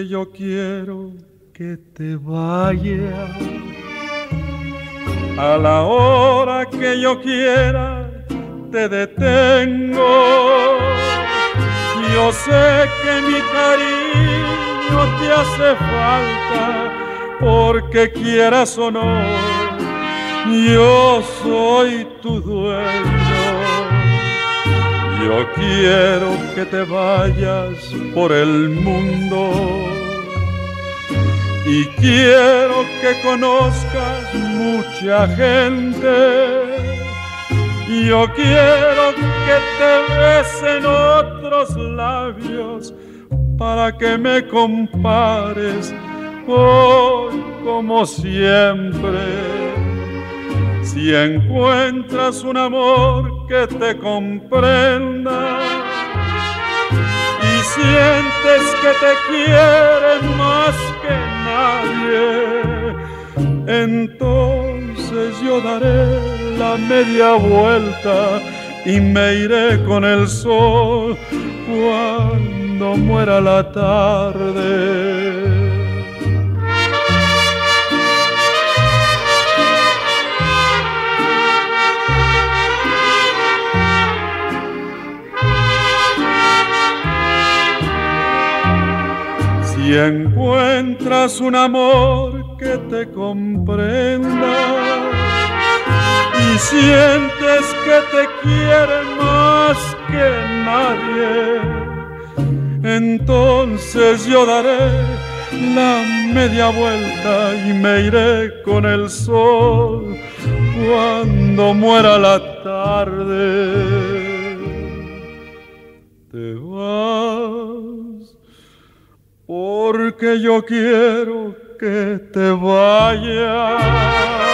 porque yo quiero que te vayas a la hora que yo quiera. Te detengo. Yo sé que mi cariño te hace falta, porque quieras o no, yo soy tu dueño. Yo quiero que te vayas por el mundo y quiero que conozcas mucha gente. Yo quiero que te besen otros labios para que me compares hoy como siempre. Si encuentras un amor que te comprenda y sientes que te quiere más que nadie, entonces yo daré la media vuelta y me iré con el sol cuando muera la tarde. Si encuentras un amor que te comprenda y sientes que te quiere más que nadie, entonces yo daré la media vuelta y me iré con el sol cuando muera la tarde. Te vas porque yo quiero que te vayas